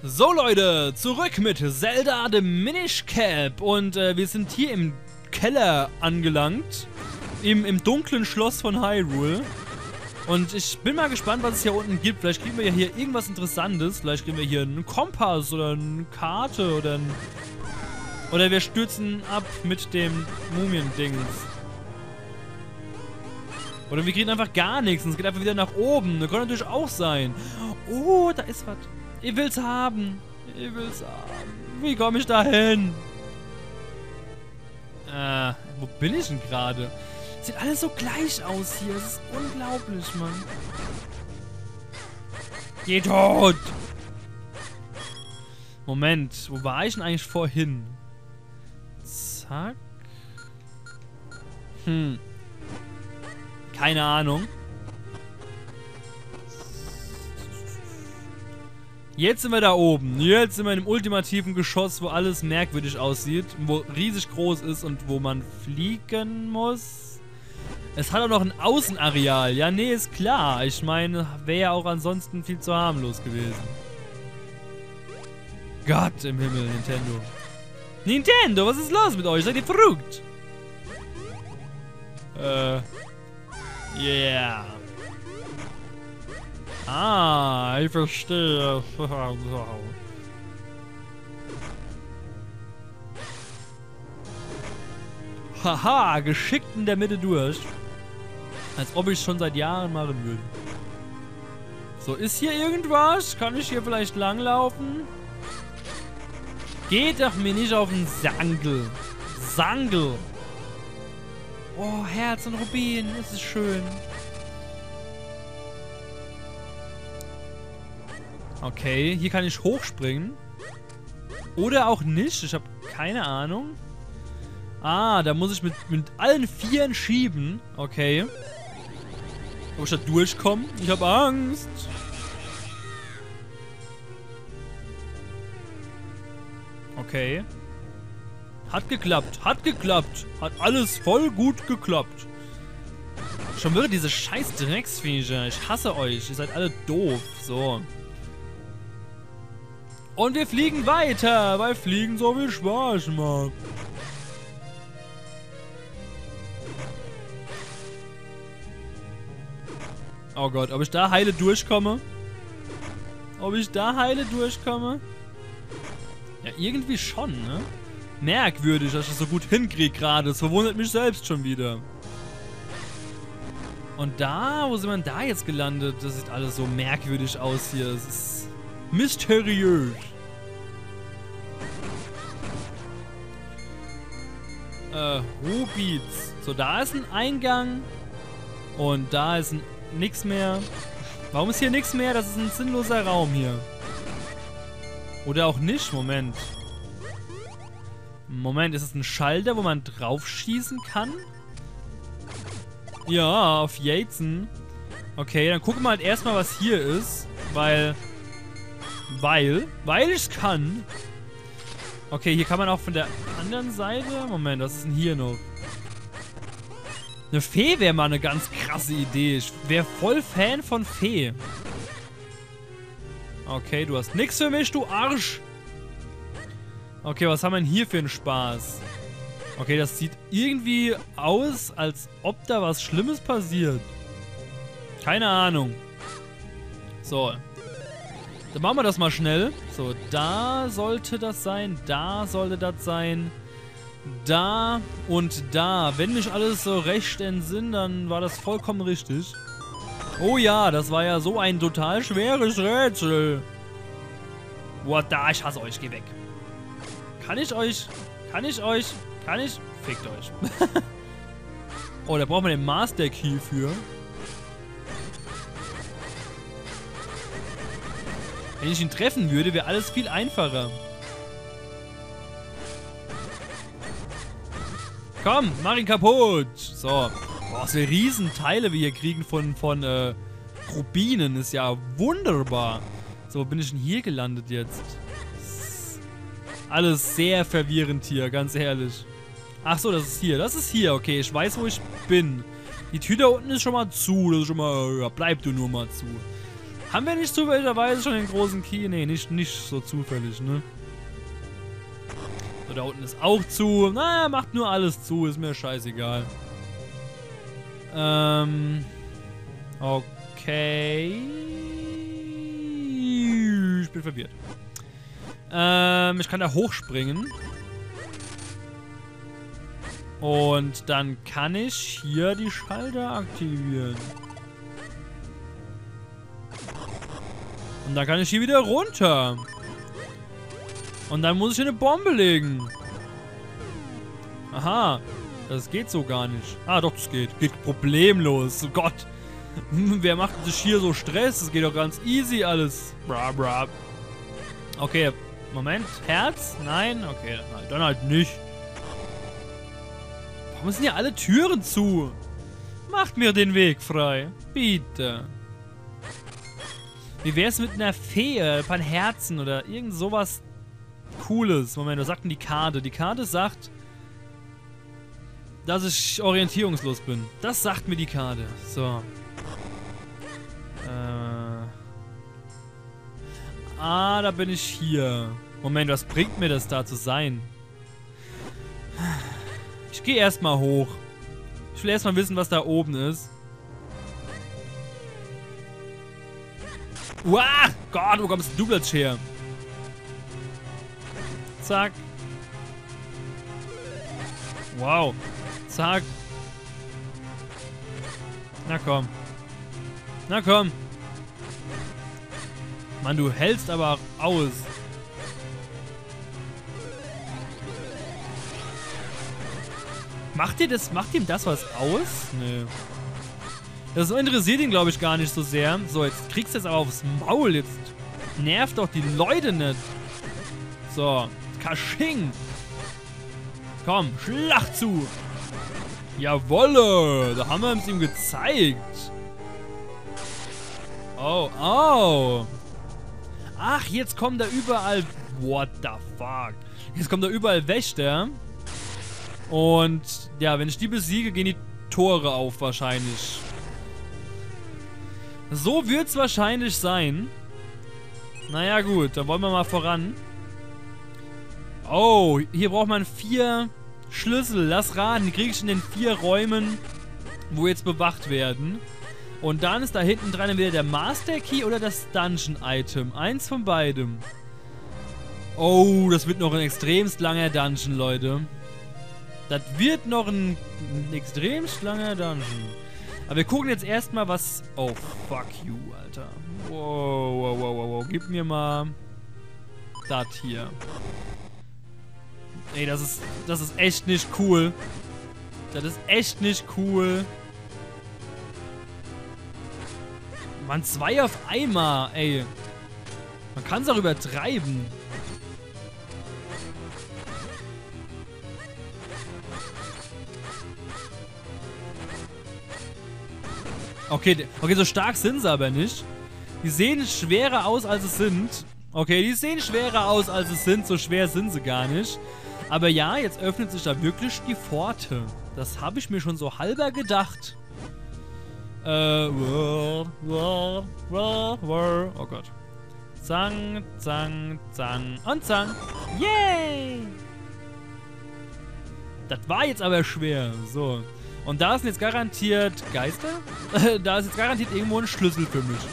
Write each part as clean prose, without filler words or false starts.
So Leute, zurück mit Zelda The Minish Cap und wir sind hier im Keller angelangt, im dunklen Schloss von Hyrule. Und ich bin mal gespannt, was es hier unten gibt. Vielleicht kriegen wir ja hier irgendwas Interessantes. Vielleicht kriegen wir hier einen Kompass oder eine Karte oder wir stürzen ab mit dem Mumien-Dings. Oder wir kriegen einfach gar nichts und es geht einfach wieder nach oben. Das kann natürlich auch sein. Oh, da ist was. Ich will's haben. Ich will's haben. Wie komme ich da hin? Wo bin ich denn gerade? Sieht alles so gleich aus hier. Das ist unglaublich, Mann. Geh tot! Moment, wo war ich denn eigentlich vorhin? Zack. Keine Ahnung. Jetzt sind wir da oben. Jetzt sind wir im ultimativen Geschoss, wo alles merkwürdig aussieht. Wo riesig groß ist und wo man fliegen muss. Es hat auch noch ein Außenareal. Ja, nee, ist klar. Ich meine, wäre ja auch ansonsten viel zu harmlos gewesen. Gott im Himmel, Nintendo. Nintendo, was ist los mit euch? Seid ihr verrückt? Yeah. Ah, ich verstehe. Haha, geschickt in der Mitte durch. Als ob ich es schon seit Jahren machen würde. So, ist hier irgendwas? Kann ich hier vielleicht langlaufen? Geht doch mir nicht auf den Sangel. Sangel. Oh, Herz und Rubin, das ist schön. Okay, hier kann ich hochspringen. Oder auch nicht, ich habe keine Ahnung. Ah, da muss ich mit allen Vieren schieben. Okay. Ob ich da durchkomme? Ich habe Angst. Okay. Hat geklappt, hat geklappt. Hat alles voll gut geklappt. Schon wieder diese scheiß Drecksviecher. Ich hasse euch. Ihr seid alle doof. So. Und wir fliegen weiter, weil Fliegen so viel Spaß macht. Oh Gott, ob ich da heile durchkomme? Ob ich da heile durchkomme? Ja, irgendwie schon, ne? Merkwürdig, dass ich das so gut hinkriege gerade. Das verwundert mich selbst schon wieder. Und da, wo sind wir da jetzt gelandet? Das sieht alles so merkwürdig aus hier. Das ist mysteriös. Rubies. So, da ist ein Eingang. Und da ist nix mehr. Warum ist hier nichts mehr? Das ist ein sinnloser Raum hier. Oder auch nicht. Moment. Moment, ist es ein Schalter, wo man drauf schießen kann? Ja, auf Yatesen. Okay, dann gucken wir halt erstmal, was hier ist. Weil ich kann. Okay, hier kann man auch von der anderen Seite. Moment, was ist denn hier noch? Eine Fee wäre mal eine ganz krasse Idee. Ich wäre voll Fan von Fee. Okay, du hast nichts für mich, du Arsch. Okay, was haben wir denn hier für einen Spaß? Okay, das sieht irgendwie aus, als ob da was Schlimmes passiert. Keine Ahnung. So. Dann machen wir das mal schnell. So, da sollte das sein. Da sollte das sein. Da und da. Wenn mich alles so recht entsinnt, dann war das vollkommen richtig. Oh ja, das war ja so ein total schweres Rätsel. What da? Ich hasse euch. Geh weg. Kann ich? Fickt euch. Oh, da braucht man den Master Key für. Wenn ich ihn treffen würde, wäre alles viel einfacher. Komm, mach ihn kaputt. So. Boah, was für Riesenteile wir hier kriegen von Rubinen. Ist ja wunderbar. So, wo bin ich denn hier gelandet jetzt? Alles sehr verwirrend hier, ganz ehrlich. Ach so, das ist hier. Das ist hier, okay. Ich weiß, wo ich bin. Die Tür da unten ist schon mal zu. Das ist schon mal... Ja, bleib du nur mal zu. Haben wir nicht zufälligerweise schon den großen Key? Nee, nicht so zufällig, ne? So, da unten ist auch zu. Naja, macht nur alles zu. Ist mir scheißegal. Okay. Ich bin verwirrt. Ich kann da hochspringen. Und dann kann ich hier die Schalter aktivieren. Und dann kann ich hier wieder runter. Und dann muss ich hier eine Bombe legen. Aha. Das geht so gar nicht. Ah, doch, das geht. Geht problemlos. Oh Gott. Wer macht sich hier so Stress? Das geht doch ganz easy alles. Bra, bra. Okay, Moment. Herz? Nein? Okay, dann halt nicht. Warum sind hier alle Türen zu? Macht mir den Weg frei. Bitte. Wie wär's mit einer Fee, ein paar Herzen oder irgend sowas Cooles? Moment, was sagt denn die Karte? Die Karte sagt, dass ich orientierungslos bin. Das sagt mir die Karte. So. Da bin ich hier. Moment, was bringt mir das da zu sein? Ich gehe erstmal hoch. Ich will erstmal wissen, was da oben ist. Uah! Gott, wo kommst du jetzt her? Zack. Wow. Zack. Na komm. Na komm. Mann, du hältst aber aus. Macht ihm das was aus? Nö. Das interessiert ihn, glaube ich, gar nicht so sehr. So, jetzt kriegst du jetzt aber aufs Maul. Jetzt nervt doch die Leute nicht. So, Kasching. Komm, Schlag zu. Jawolle, da haben wir es ihm gezeigt. Oh, oh. Ach, jetzt kommen da überall... What the fuck? Jetzt kommen da überall Wächter. Und ja, wenn ich die besiege, gehen die Tore auf wahrscheinlich. So wird es wahrscheinlich sein. Naja gut, dann wollen wir mal voran. Oh, hier braucht man 4 Schlüssel. Lass raten, die kriege ich in den 4 Räumen, wo jetzt bewacht werden. Und dann ist da hinten dran entweder der Master Key oder das Dungeon Item. Eins von beidem. Oh, das wird noch ein extremst langer Dungeon, Leute. Das wird noch ein extremst langer Dungeon. Aber wir gucken jetzt erstmal, was... Oh, fuck you, Alter. Wow, wow, wow, wow, wow. Gib mir mal... das hier. Ey, das ist echt nicht cool. Das ist echt nicht cool. Mann, 2 auf einmal, ey. Man kann es auch übertreiben. Okay, so stark sind sie aber nicht. Die sehen schwerer aus, als es sind. Okay, die sehen schwerer aus, als es sind. So schwer sind sie gar nicht. Aber ja, jetzt öffnet sich da wirklich die Pforte. Das habe ich mir schon so halber gedacht. Oh Gott. Zang, zang, zang und zang. Yay! Das war jetzt aber schwer. So. Und da sind jetzt garantiert Geister? Da ist jetzt garantiert irgendwo ein Schlüssel für mich.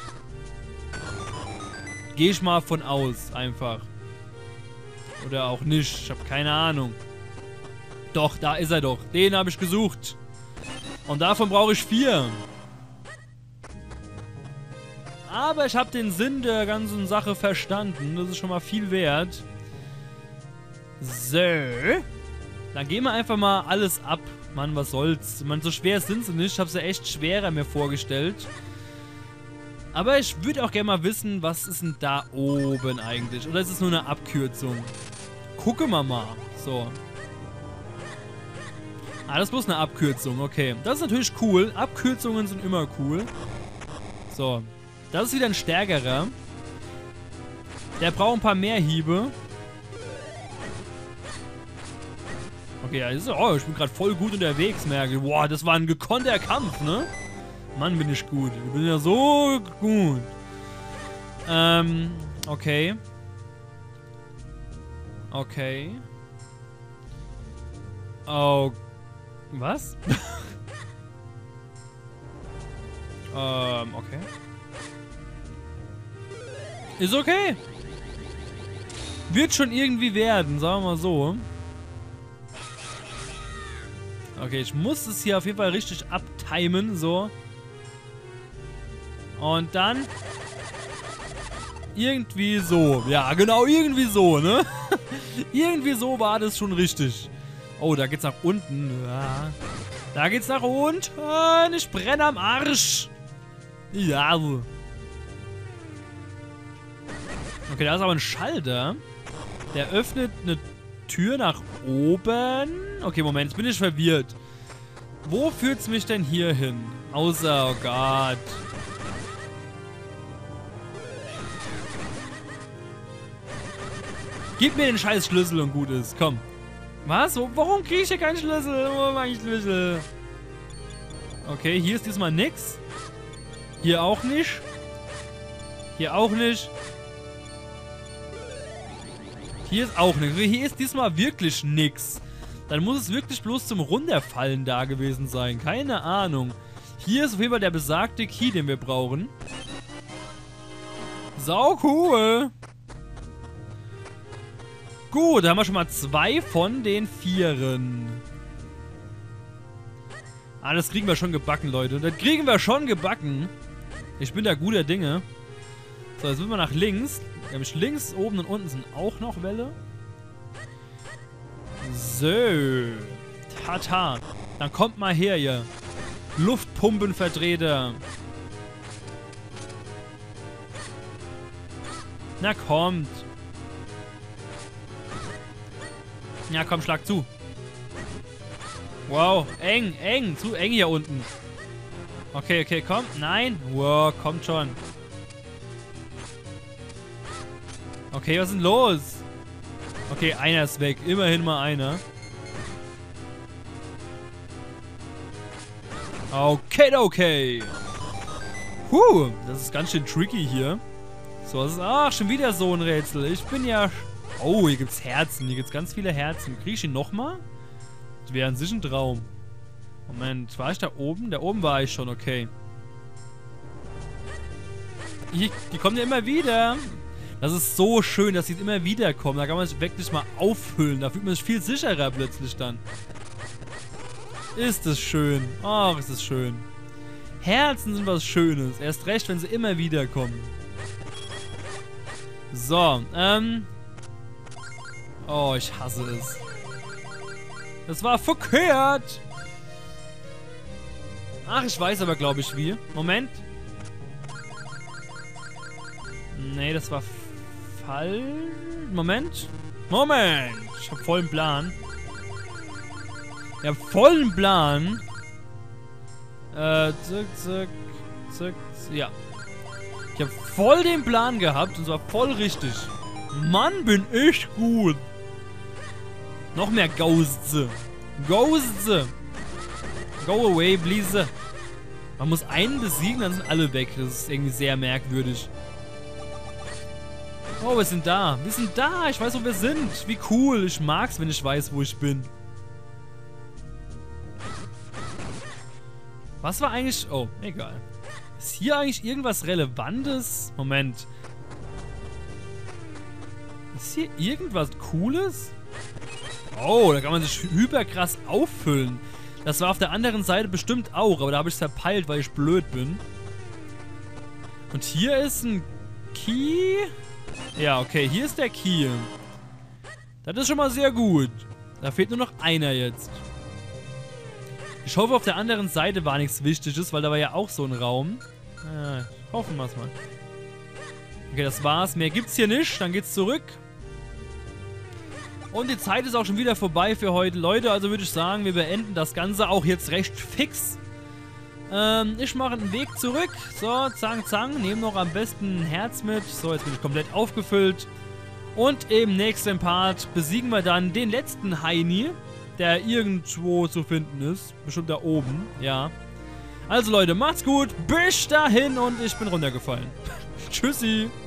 Gehe ich mal von aus, einfach. Oder auch nicht. Ich habe keine Ahnung. Doch, da ist er doch. Den habe ich gesucht. Und davon brauche ich 4. Aber ich habe den Sinn der ganzen Sache verstanden. Das ist schon mal viel wert. So. Dann gehen wir einfach mal alles ab. Mann, was soll's. Man, so schwer sind sie nicht. Ich habe sie echt schwerer mir vorgestellt. Aber ich würde auch gerne mal wissen, was ist denn da oben eigentlich? Oder ist es nur eine Abkürzung? Gucken wir mal. So. Ah, das ist bloß eine Abkürzung. Okay. Das ist natürlich cool. Abkürzungen sind immer cool. So. Das ist wieder ein stärkerer. Der braucht ein paar mehr Hiebe. Okay, ja, oh, ich bin gerade voll gut unterwegs, merke. Boah, das war ein gekonnter Kampf, ne? Mann, bin ich gut. Ich bin ja so gut. Okay. Okay. Oh. Was? Okay. Ist okay. Wird schon irgendwie werden, sagen wir mal so. Okay, ich muss es hier auf jeden Fall richtig abtimen, so. Und dann irgendwie so. Ja, genau, irgendwie so, ne? Irgendwie so war das schon richtig. Oh, da geht's nach unten. Ja. Da geht's nach unten. Ich brenne am Arsch. Ja. Okay, da ist aber ein Schalter. Der öffnet eine Tür nach oben. Okay, Moment, jetzt bin ich verwirrt. Wo führt's mich denn hier hin? Außer, oh Gott. Gib mir den scheiß Schlüssel und gut ist. Komm. Was? Warum kriege ich hier keinen Schlüssel? Wo mache ich Schlüssel? Okay, hier ist diesmal nix. Hier auch nicht. Hier auch nicht. Hier ist auch nichts. Hier ist diesmal wirklich nix. Dann muss es wirklich bloß zum Runterfallen da gewesen sein. Keine Ahnung. Hier ist auf jeden Fall der besagte Key, den wir brauchen. Sau cool. Gut, da haben wir schon mal 2 von den 4. Ah, das kriegen wir schon gebacken, Leute. Das kriegen wir schon gebacken. Ich bin da guter Dinge. So, jetzt müssen wir nach links. Nämlich links, oben und unten sind auch noch Welle. So. Tata. Dann kommt mal her, ihr Luftpumpenvertreter. Na, kommt. Ja, komm, schlag zu. Wow, eng, eng. Zu eng hier unten. Okay, okay, komm. Nein. Wow, kommt schon. Okay, was ist denn los? Okay, einer ist weg. Immerhin mal einer. Okay, okay. Das ist ganz schön tricky hier. So, was ist... Ach, schon wieder so ein Rätsel. Ich bin ja... Oh, hier gibt's Herzen. Hier gibt's ganz viele Herzen. Krieg ich ihn nochmal? Das wäre an sich ein Traum. Moment, war ich da oben? Da oben war ich schon, okay. Die kommen ja immer wieder. Das ist so schön, dass sie immer wieder kommen. Da kann man sich wirklich mal auffüllen. Da fühlt man sich viel sicherer plötzlich dann. Ist es schön. Ach, ist es schön. Herzen sind was Schönes. Erst recht, wenn sie immer wieder kommen. So, oh, ich hasse es. Das war verkehrt. Ach, ich weiß aber, glaube ich, wie. Moment. Nee, das war falsch. Moment. Moment. Ich habe vollen Plan. Ich habe vollen Plan. Zack, zack, zack. Ja. Ich habe voll den Plan gehabt und zwar voll richtig. Mann, bin ich gut. Noch mehr Ghosts. Ghosts. Go away, please. Man muss einen besiegen, dann sind alle weg. Das ist irgendwie sehr merkwürdig. Oh, wir sind da. Wir sind da. Ich weiß, wo wir sind. Wie cool. Ich mag's, wenn ich weiß, wo ich bin. Was war eigentlich... Oh, egal. Ist hier eigentlich irgendwas Relevantes? Moment. Ist hier irgendwas Cooles? Oh, da kann man sich hyperkrass auffüllen. Das war auf der anderen Seite bestimmt auch, aber da habe ich es verpeilt, weil ich blöd bin. Und hier ist ein Key. Ja, okay, hier ist der Key. Das ist schon mal sehr gut. Da fehlt nur noch einer jetzt. Ich hoffe, auf der anderen Seite war nichts Wichtiges, weil da war ja auch so ein Raum. Hoffen wir es mal. Okay, das war's. Mehr gibt's hier nicht. Dann geht's zurück. Und die Zeit ist auch schon wieder vorbei für heute, Leute. Also würde ich sagen, wir beenden das Ganze auch jetzt recht fix. Ich mache einen Weg zurück. So, zang, zang. Nehme noch am besten ein Herz mit. So, jetzt bin ich komplett aufgefüllt. Und im nächsten Part besiegen wir dann den letzten Heini, der irgendwo zu finden ist. Bestimmt da oben, ja. Also Leute, macht's gut. Bis dahin und ich bin runtergefallen. Tschüssi.